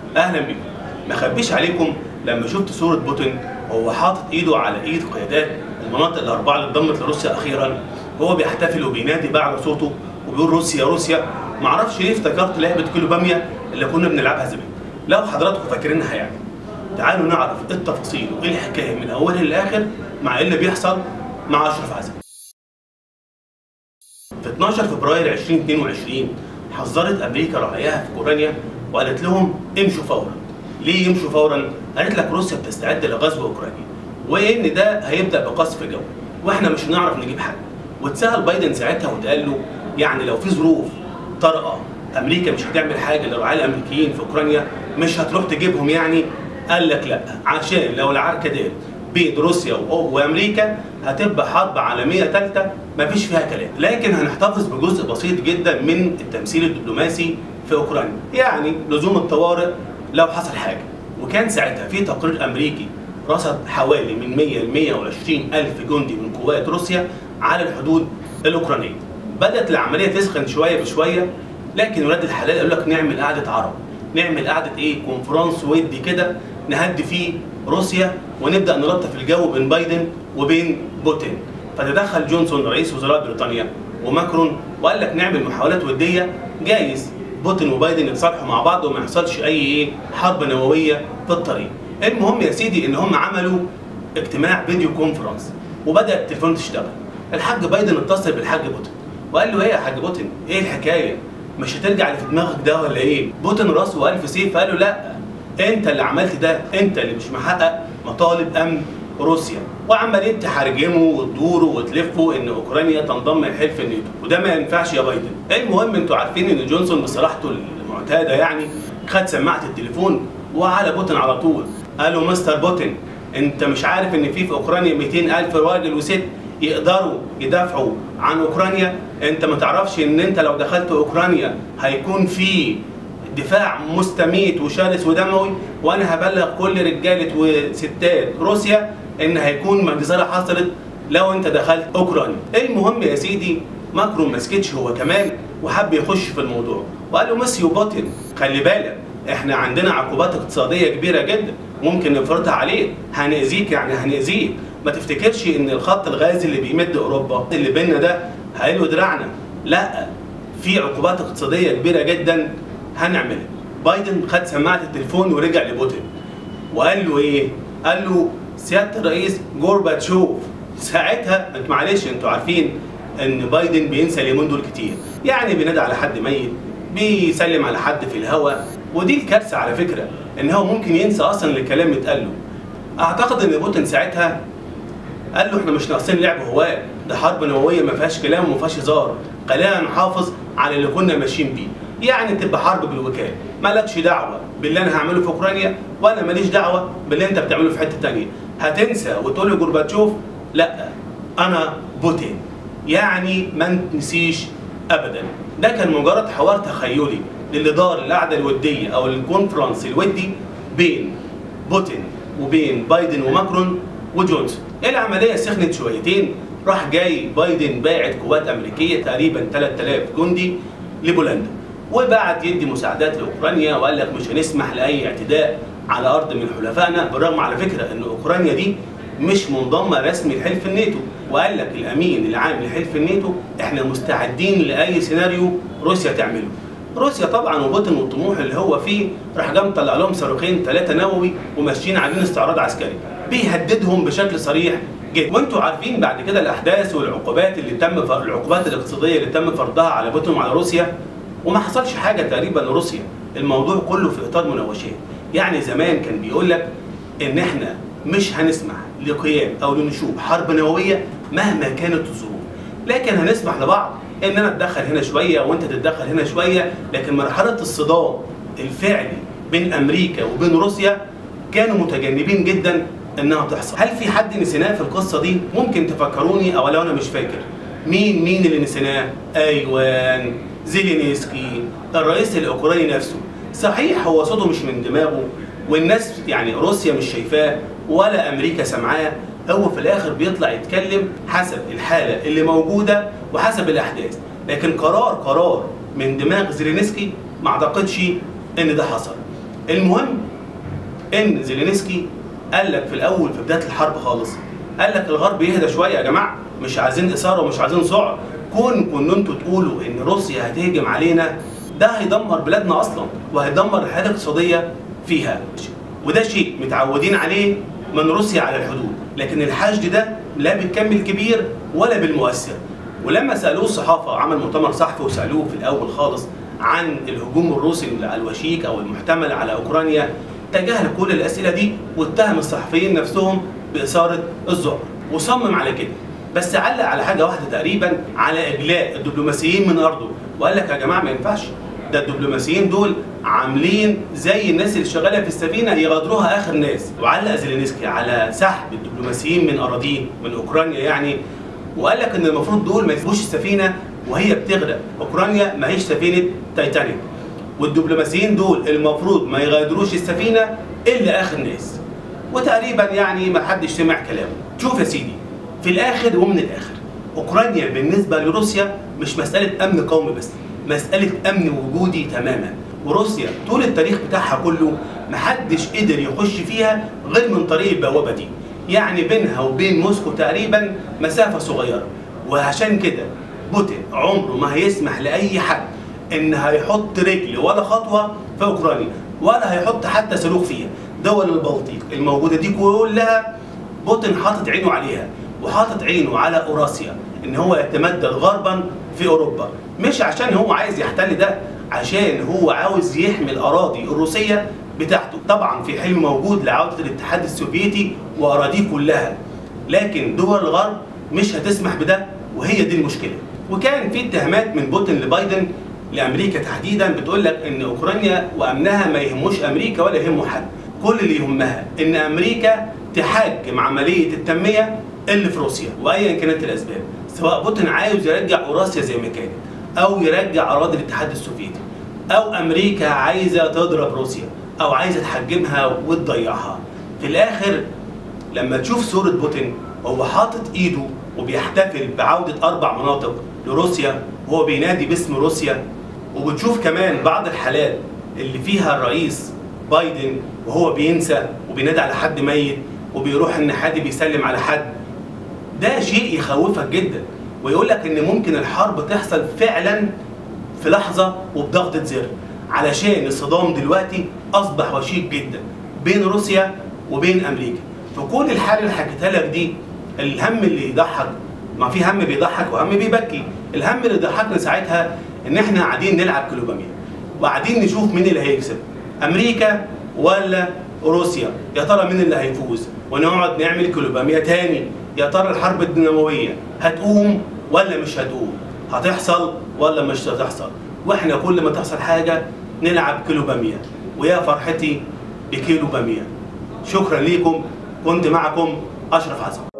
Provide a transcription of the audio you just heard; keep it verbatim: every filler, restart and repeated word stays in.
اهلا بيكم. ما اخبيش عليكم لما شفت صوره بوتين وهو حاطط ايده على ايد قيادات المناطق الاربعه اللي انضمت لروسيا اخيرا، هو بيحتفل وبينادي باعلى صوته وبيقول روسيا روسيا. ما اعرفش ليه افتكرت لعبه كيلو باميه اللي كنا بنلعبها زمان. لو حضراتكم فاكرينها يعني. تعالوا نعرف ايه التفاصيل وايه الحكايه من اولها للاخر مع ايه اللي بيحصل مع اشرف عزمي. في اتناشر فبراير ألفين واثنين وعشرين حذرت امريكا رعاياها في اوكرانيا وقالت لهم امشوا فورا. ليه يمشوا فورا؟ قالت لك روسيا بتستعد لغزو اوكرانيا وان ده هيبدا بقصف جوي واحنا مش هنعرف نجيب حد. واتسال بايدن ساعتها واتقال له يعني لو في ظروف طارئه امريكا مش هتعمل حاجه للرعاة الامريكيين في اوكرانيا، مش هتروح تجيبهم يعني؟ قال لك لا، عشان لو العركه دي بين روسيا وامريكا هتبقى حرب عالميه ثالثه مفيش فيها كلام، لكن هنحتفظ بجزء بسيط جدا من التمثيل الدبلوماسي في اوكرانيا، يعني لزوم الطوارئ لو حصل حاجه. وكان ساعتها في تقرير امريكي رصد حوالي من مية ل مية وعشرين ألف جندي من قوات روسيا على الحدود الاوكرانيه. بدات العمليه تسخن شويه بشويه، لكن ولاد الحلال قالوا لك نعمل قعده عرب، نعمل قعده ايه؟ كونفرنس ودي كده نهدي فيه روسيا ونبدا نلطف الجو بين بايدن وبين بوتين. فتدخل جونسون رئيس وزراء بريطانيا وماكرون وقال لك نعمل محاولات وديه، جايز بوتين وبايدن يتصالحوا مع بعض وما يحصلش اي ايه حرب نوويه في الطريق. المهم يا سيدي ان هم عملوا اجتماع فيديو كونفرنس وبدا التليفون تشتغل. الحاج بايدن اتصل بالحاج بوتين وقال له ايه يا حاج بوتين؟ ايه الحكايه؟ مش هترجع اللي في دماغك ده ولا ايه؟ بوتين راسه وقال في سيف، قال له لا انت اللي عملت ده، انت اللي مش محقق مطالب امن روسيا، وعمالين تحرجموا وتدوروا وتلفوا ان اوكرانيا تنضم لحلف الناتو وده ما ينفعش يا بايدن. المهم انتوا عارفين ان جونسون بصراحته المعتاده يعني خد سماعه التليفون وعلى بوتين على طول قال له مستر بوتين انت مش عارف ان في في اوكرانيا مئتين ألف راجل وست يقدروا يدافعوا عن اوكرانيا؟ انت ما تعرفش ان انت لو دخلت اوكرانيا هيكون في دفاع مستميت وشرس ودموي، وانا هبلغ كل رجاله وستات روسيا ان هيكون مجزره حصلت لو انت دخلت اوكرانيا. المهم يا سيدي ماكرون ما سكتش هو كمان وحب يخش في الموضوع وقال له مسيو بوتين خلي بالك احنا عندنا عقوبات اقتصاديه كبيره جدا ممكن نفرضها عليك، هنأذيك يعني هنأذيك. ما تفتكرش ان الخط الغازي اللي بيمد اوروبا اللي بيننا ده هيلو دراعنا، لا في عقوبات اقتصاديه كبيره جدا هنعملها. بايدن خد سماعه التليفون ورجع لبوتين وقال له ايه؟ قال له سياده الرئيس جورباتشوف. ساعتها انت معلش انتوا عارفين ان بايدن بينسى اليومين دول كتير، يعني بينادي على حد ميت، بيسلم على حد في الهواء، ودي الكارثه على فكره ان هو ممكن ينسى اصلا الكلام اللي اتقال له. اعتقد ان بوتين ساعتها قال له احنا مش ناقصين لعب هواه، ده حرب نوويه ما فيهاش كلام وما فيهاش هزار، خلينا نحافظ على اللي كنا ماشيين بيه. يعني تبقى حرب بالوكاله، مالكش دعوه باللي انا هعمله في اوكرانيا وانا ماليش دعوه باللي انت بتعمله في حته ثانيه. هتنسى وتقول لجورباتشوف لا انا بوتين، يعني ما تنسيش ابدا. ده كان مجرد حوار تخيلي للي دار القعده الوديه او الكونفرنس الودي بين بوتين وبين بايدن وماكرون وجونسون. العمليه سخنت شويتين، راح جاي بايدن باعت قوات امريكيه تقريبا ثلاثة آلاف جندي لبولندا وبعد يدي مساعدات لاوكرانيا وقال لك مش هنسمح لاي اعتداء على ارض من حلفائنا، بالرغم على فكره ان اوكرانيا دي مش منضمه رسمي لحلف الناتو، وقال لك الامين العام لحلف الناتو احنا مستعدين لاي سيناريو روسيا تعمله. روسيا طبعا وبوتين والطموح اللي هو فيه راح جاي مطلع لهم صاروخين ثلاثه نووي وماشيين عاملين استعراض عسكري بيهددهم بشكل صريح جدا. وانتوا عارفين بعد كده الاحداث والعقوبات اللي تم العقوبات الاقتصاديه اللي تم فرضها على بوتين وعلى روسيا وما حصلش حاجه تقريبا لروسيا. الموضوع كله في اطار مناوشات. يعني زمان كان بيقول لك ان احنا مش هنسمح لقيام او لنشوب حرب نوويه مهما كانت الظروف، لكن هنسمح لبعض ان انا اتدخل هنا شويه وانت تتدخل هنا شويه، لكن مرحله الصدام الفعلي بين امريكا وبين روسيا كانوا متجنبين جدا انها تحصل. هل في حد نسيناه في القصه دي؟ ممكن تفكروني او لو انا مش فاكر مين مين اللي نسيناه؟ ايوان زيلينسكي الرئيس الاوكراني نفسه. صحيح هو صوته مش من دماغه والناس يعني روسيا مش شايفاه ولا امريكا سامعاه، هو في الاخر بيطلع يتكلم حسب الحاله اللي موجوده وحسب الاحداث، لكن قرار قرار من دماغ زيلينسكي ما اعتقدش ان ده حصل. المهم ان زيلينسكي قال لك في الاول في بدايه الحرب خالص، قال لك الغرب يهدى شويه يا جماعه، مش عايزين اثاره ومش عايزين ذعر، كون كن انتوا تقولوا ان روسيا هتهجم علينا ده هيدمر بلادنا اصلا وهيدمر الحياه الاقتصاديه فيها، وده شيء متعودين عليه من روسيا على الحدود، لكن الحشد ده لا بالكم الكبير ولا بالمؤثر. ولما سالوه الصحافه، عمل مؤتمر صحفي وسالوه في الاول خالص عن الهجوم الروسي الوشيك او المحتمل على اوكرانيا، تجاهل كل الاسئله دي واتهم الصحفيين نفسهم باثاره الذعر وصمم على كده، بس علق على حاجه واحده تقريبا، على اجلاء الدبلوماسيين من ارضه، وقال لك يا جماعه ما ينفعش، ده الدبلوماسيين دول عاملين زي الناس اللي شغاله في السفينه يغادروها اخر ناس. وعلق زيلينسكي على سحب الدبلوماسيين من اراضيه من اوكرانيا يعني، وقال لك ان المفروض دول ما يسيبوش السفينه وهي بتغرق، اوكرانيا ما هيش سفينه تايتانيك، والدبلوماسيين دول المفروض ما يغادروش السفينه الا اخر ناس. وتقريبا يعني ما حدش سمع كلامه. شوف يا سيدي، في الاخر ومن الاخر اوكرانيا بالنسبه لروسيا مش مساله امن قومي بس، مساله امن وجودي تماما. وروسيا طول التاريخ بتاعها كله محدش قدر يخش فيها غير من طريق البوابه دي، يعني بينها وبين موسكو تقريبا مسافه صغيره. وعشان كده بوتين عمره ما هيسمح لاي حد ان هيحط رجل ولا خطوه في اوكرانيا، ولا هيحط حتى صاروخ فيها. دول البلطيق الموجوده دي كلها بوتين حاطط عينه عليها، وحاطط عينه على اوراسيا ان هو يتمدد غربا في اوروبا، مش عشان هو عايز يحتل ده، عشان هو عاوز يحمي الاراضي الروسيه بتاعته. طبعا في حلم موجود لعوده الاتحاد السوفيتي واراضيه كلها، لكن دول الغرب مش هتسمح بده، وهي دي المشكله. وكان في اتهامات من بوتين لبايدن لامريكا تحديدا بتقول لك ان اوكرانيا وامنها ما يهموش امريكا ولا يهمه حد، كل اللي يهمها ان امريكا تحجم عمليه التنميه اللي في روسيا وايا كانت الاسباب، سواء بوتين عاوز يرجع اوراسيا زي ما كانت، او يرجع اراضي الاتحاد السوفيتي، او امريكا عايزه تضرب روسيا، او عايزه تحجمها وتضيعها. في الاخر لما تشوف صوره بوتين وهو حاطط ايده وبيحتفل بعوده اربع مناطق لروسيا وهو بينادي باسم روسيا، وبتشوف كمان بعض الحالات اللي فيها الرئيس بايدن وهو بينسى وبينادي على حد ميت وبيروح ان حد بيسلم على حد، ده شيء يخوفك جدا، ويقول لك ان ممكن الحرب تحصل فعلا في لحظه وبضغطه زر، علشان الصدام دلوقتي اصبح وشيك جدا بين روسيا وبين امريكا. فكل الحاله اللي حكيتها لك دي، الهم اللي يضحك، ما في هم بيضحك وهم بيبكي، الهم اللي ضحكنا ساعتها ان احنا قاعدين نلعب كلوباميا وقاعدين نشوف مين اللي هيكسب، امريكا ولا روسيا، يا ترى مين اللي هيفوز، ونقعد نعمل كلوباميا تاني، يا ترى الحرب الدينامويه هتقوم ولا مش هتقوم، هتحصل ولا مش هتحصل، واحنا كل ما تحصل حاجه نلعب كلوباميا، ويا فرحتي بكيلو باميه. شكرا ليكم، كنت معكم اشرف حسن.